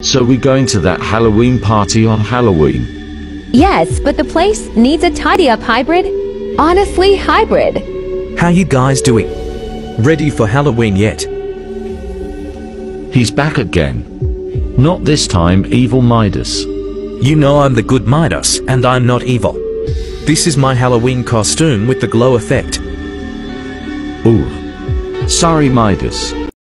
So we going to that Halloween party on Halloween? Yes, but the place needs a tidy-up hybrid. Honestly, hybrid. How you guys doing? Ready for Halloween yet? He's back again. Not this time, evil Midas. You know I'm the good Midas, and I'm not evil. This is my Halloween costume with the glow effect. Ooh. Sorry, Midas.